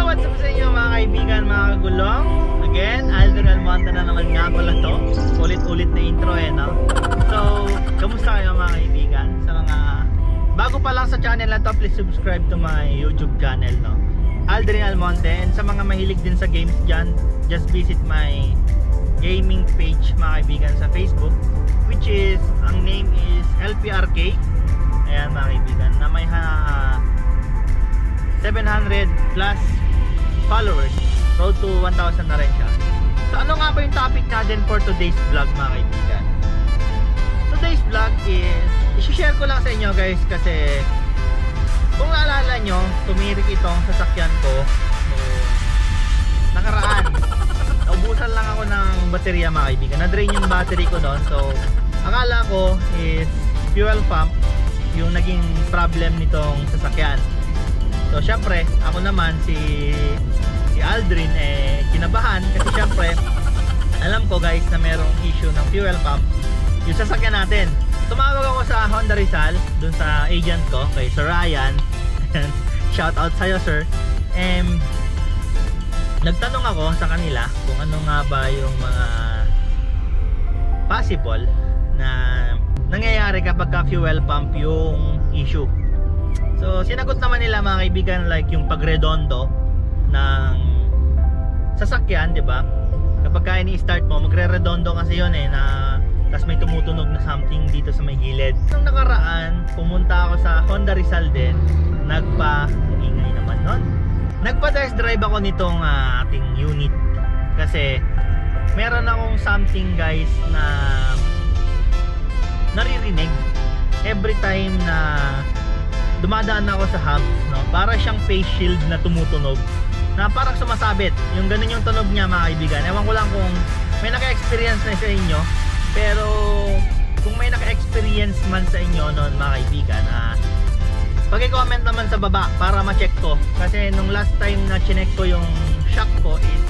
what's up sa inyo mga kaibigan, mga kagulong? Again, Aldrin Almonte na naman nga pala to. Ulit-ulit na intro no? So, kamusta kayo mga kaibigan? Sa mga bago pa lang sa channel na to, please subscribe to my YouTube channel, no? Aldrin Almonte. And sa mga mahilig din sa games dyan, just visit my gaming page mga kaibigan sa Facebook, which is, ang name is LPRK. Ayan mga kaibigan, na may 700 plus followers, road to 1,000 na rin siya. So ano nga ba yung topic natin for today's vlog mga kaibigan? Today's vlog is i-share ko lang sa inyo guys, kasi kung naalala nyo, tumirik itong sasakyan ko nakaraan. Naubusan lang ako ng baterya mga kaibigan, na-drain yung battery ko doon. So akala ko is fuel pump yung naging problem nitong sasakyan. So syempre, ako naman si Aldrin kinabahan, kasi syempre alam ko guys na merong issue ng fuel pump yung sasakyan natin. Tumawag ako sa Honda Rizal, dun sa agent ko, kay Sir Ryan. Shout out sa'yo sir. Nagtanong ako sa kanila kung ano nga ba yung mga possible na nangyayari kapag ka fuel pump yung issue. So sinagot naman nila mga kaibigan, like yung pagredondo ng sasakyan, di ba? Kapag ka ini-start mo, magre-redondo kasi yun na tas may tumutunog na something dito sa may gilid. Nung nakaraan, pumunta ako sa Honda Rizal din, ingay naman nun. Nagpa-test drive ako nitong ating unit, kasi meron akong something guys na naririnig every time na dumadaan ako sa hubs, no? Para siyang face shield na tumutunog, na parang sumasabit. Yung ganun yung tunog niya mga kaibigan. Ewan ko lang kung may naka-experience na sa inyo, pero kung may naka-experience man sa inyo noon mga kaibigan, pag-i-comment naman sa baba para ma-check ko. Kasi nung last time na chinek ko yung shock ko is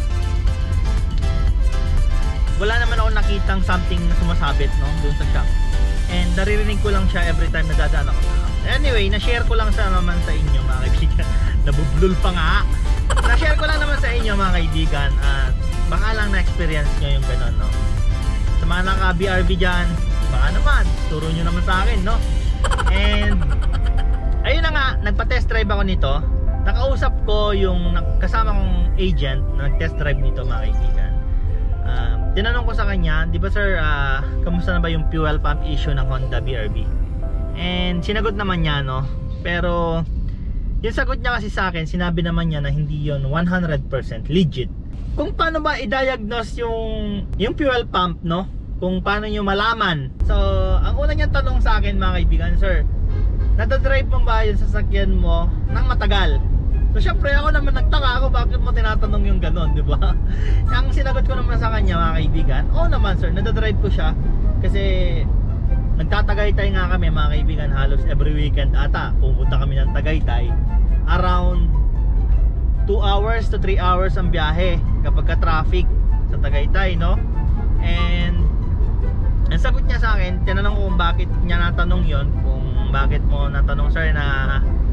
wala naman ako nakitang something na sumasabit, no, dun sa shock. And naririnig ko lang siya every time na dadaan ako. Anyway, na-share ko lang naman sa inyo mga kaibigan. Nabublul pa nga. Na-share ko lang naman sa inyo mga kaibigan, at baka lang na-experience nyo yung gano'n, no? Sa mga naka-BRB dyan, baka naman, turo nyo naman sa akin, no? And ayun na nga, nagpa-test drive ako nito. Nakausap ko yung kasama kong agent na nag-test drive nito mga kaibigan. Tinanong ko sa kanya, di ba sir, kamusta na ba yung fuel pump issue ng Honda BRB? And sinagot naman niya, no? Pero yung sagot niya kasi sa akin, sinabi naman niya na hindi yon 100% legit. Kung paano ba i-diagnose yung fuel pump, no? Kung paano nyo malaman. So ang una niyang tanong sa akin mga kaibigan, sir, nadadrive mo ba yung sasakyan mo ng matagal? So syempre ako naman nagtaka ako, bakit mo tinatanong yung ganon, di ba? Ang sinagot ko naman sa kanya mga kaibigan, oo naman sir, nadadrive ko siya kasi nagtatagaytay nga kami mga kaibigan, halos every weekend ata pumunta kami ng Tagaytay. Around 2 hours to 3 hours ang biyahe kapag ka traffic sa Tagaytay, no? And ang sagot niya sa akin, tinanong ko kung bakit niya natanong yon, kung bakit mo natanong sir na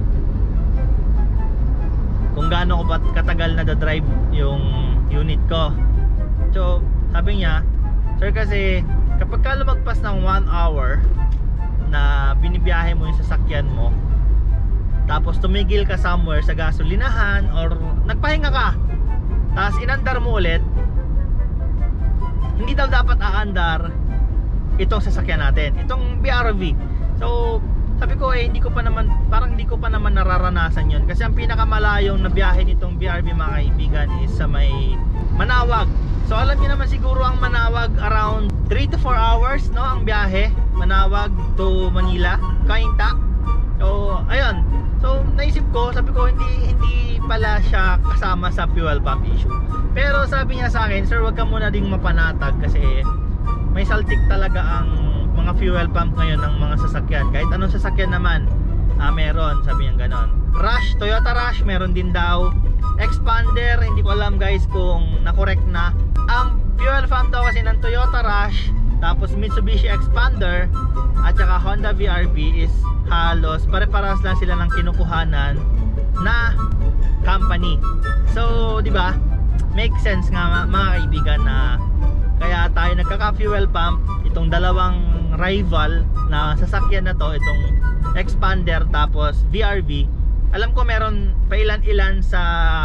kung gaano ko ba katagal na da-drive yung unit ko. So sabi niya, sir kasi kapag ka lumagpas ng 1 hour na binibiyahe mo yung sasakyan mo, tapos tumigil ka somewhere sa gasolinahan or nagpahinga ka, tapos inandar mo ulit, hindi daw dapat aandar itong sasakyan natin, itong BRV. So sabi ko hindi ko pa naman, parang hindi ko pa naman nararanasan yon, kasi ang pinakamalayong na biyahe nitong BRV mga kaibigan is sa may Manawag. So alam niyo naman siguro ang Manawag, around 3 to 4 hours, no, ang biyahe Manawag to Manila, Cainta. So ayun, so naisip ko, sabi ko hindi pala siya kasama sa fuel pump issue. Pero sabi niya sa akin, sir, wag ka muna ding mapanatag kasi may saltik talaga ang mga fuel pump ngayon ng mga sasakyan. Kahit anong sasakyan naman, meron, sabi niya ganon. Rush, Toyota Rush, meron din daw. Expander, hindi ko alam guys kung na-correct na. Ang fuel pump daw kasi ng Toyota Rush, tapos Mitsubishi Expander at saka Honda BRB is halos pare-parehas lang sila ng kinukuhanan na company. So, di ba? Make sense nga mga kaibigan na kaya tayo nagkaka-fuel pump. Itong dalawang rival na sasakyan na to, itong Expander tapos VRV. Alam ko meron pa ilan-ilan sa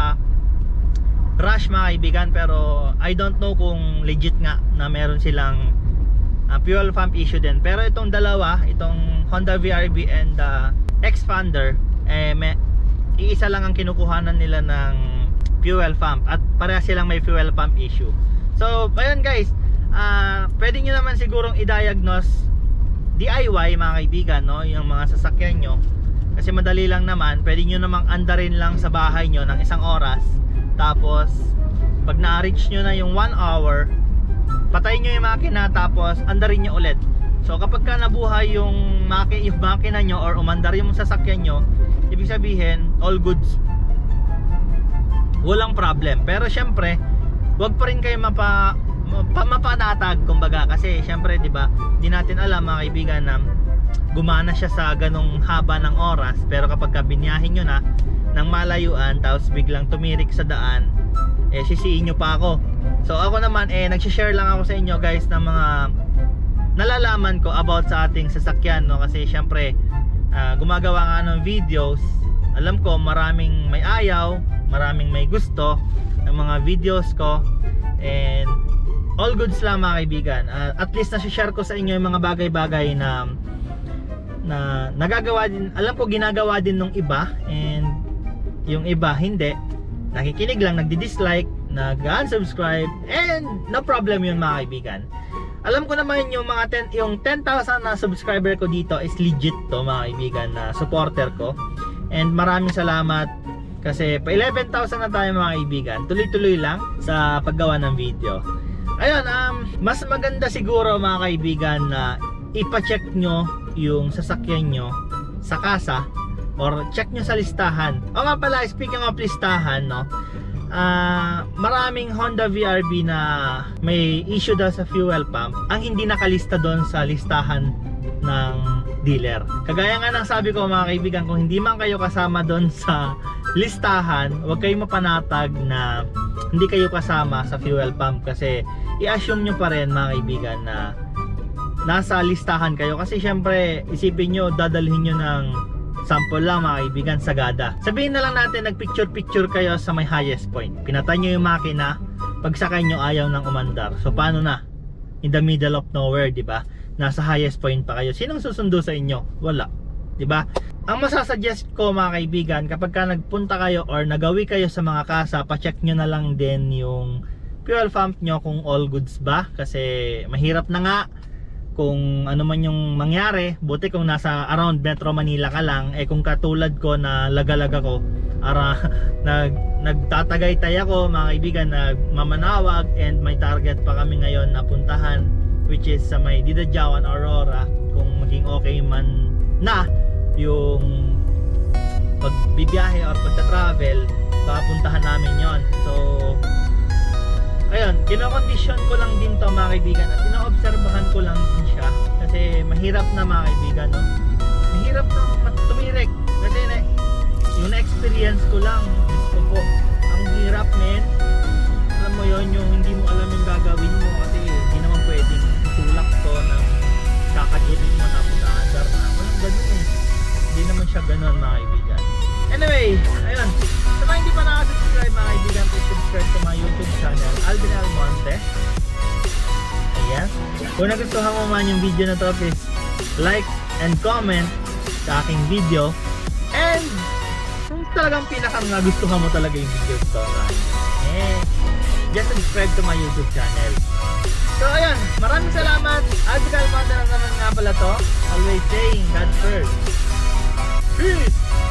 Rush mga kaibigan, pero I don't know kung legit nga na meron silang fuel pump issue din. Pero itong dalawa, itong Honda VRV and Expander, iisa lang ang kinukuhanan nila ng fuel pump at pareha silang may fuel pump issue. So ayun guys, pwede nyo naman sigurong i-diagnose DIY mga kaibigan, no? Yung mga sasakyan nyo, kasi madali lang naman. Pwede nyo namang andarin lang sa bahay nyo ng 1 oras. Tapos pag na-reach nyo na yung 1 hour, patayin nyo yung makina tapos andarin nyo ulit. So kapag ka nabuhay yung makina nyo or umandar yung sasakyan nyo, ibig sabihin all goods, walang problem. Pero syempre wag pa rin kayo mapanatag kumbaga, kasi syempre di ba, di natin alam mga kaibigan na gumana siya sa ganong haba ng oras, pero kapag ka binyahin nyo na ng malayuan tapos biglang tumirik sa daan, sisiin nyo pa ako. So ako naman nagsishare lang ako sa inyo guys ng mga nalalaman ko about sa ating sasakyan, no? Kasi syempre gumagawa nga ng videos, alam ko maraming may ayaw, maraming may gusto ng mga videos ko, and all goods lang mga kaibigan. At least nasi-share ko sa inyo yung mga bagay-bagay na nagagawa din, alam ko ginagawa din ng iba, and yung iba hindi, nakikinig lang, nagdi-dislike, nag-unsubscribe, and no problem yun mga kaibigan. Alam ko naman yung mga 10,000 na subscriber ko dito is legit to mga kaibigan, na supporter ko, and maraming salamat. Kasi pa 11,000 na tayo mga kaibigan. Tuloy-tuloy lang sa paggawa ng video. Ayun, mas maganda siguro mga kaibigan na ipa-check nyo yung sasakyan nyo sa kasa, or check nyo sa listahan. O nga pala, speaking of listahan, no, maraming Honda VRV na may issue daw sa fuel pump ang hindi nakalista doon sa listahan ng dealer. Kagaya nga ng sabi ko mga kaibigan, kung hindi man kayo kasama doon sa listahan, huwag kayong mapanatag na hindi kayo kasama sa fuel pump, kasi i-assume nyo pa rin mga kaibigan na nasa listahan kayo. Kasi syempre isipin nyo, dadalhin nyo ng sample lang mga kaibigan, sagada. Sabihin na lang natin nagpicture-picture kayo sa may highest point, pinatay nyo yung makina, pagsakay nyo ayaw ng umandar. So paano na? In the middle of nowhere, di ba? Nasa highest point pa kayo. Sinong susundo sa inyo? Wala, di ba? Ang masasuggest ko mga kaibigan, kapag ka nagpunta kayo or nagawi kayo sa mga kasa, pa-check nyo na lang din yung fuel pump nyo kung all goods ba, kasi mahirap na nga kung ano man yung mangyari. Buti kung nasa around Metro Manila ka lang, kung katulad ko na laga-laga ko, nagtatagaytay ako mga kaibigan, nagmamanawag, and may target pa kami ngayon na puntahan, which is sa may Didajawan, Aurora. Kung maging okay man na yung pagbibiyahe or pagta-travel, baka puntahan namin yon. So ayun, kinokondisyon ko lang din to mga kaibigan, at inoobserbahan ko lang din siya, kasi mahirap na mga kaibigan, no? Mahirap na tumirik, kasi yung na-experience ko lang, gusto ko, ang hirap men. Alam mo yon, yung hindi mo alam yung gagawin mo, kasi hindi naman pwedeng tulak to na kakagirin mo tapos aandar na. Walang ganun eh, hindi naman siya ganun mga kaibigan. Anyway, ayun, sa mga hindi pa nakasubscribe mga kaibigan, please subscribe to my YouTube channel, Alvin Almonte. Ayan, kung nagustuhan mo man yung video na to, please like and comment sa aking video. And kung talagang pinakang nagustuhan mo talaga yung video to, just subscribe to my YouTube channel. So ayan, maraming salamat. Alvin Almonte na naman nga pala to, always saying God first. Peace!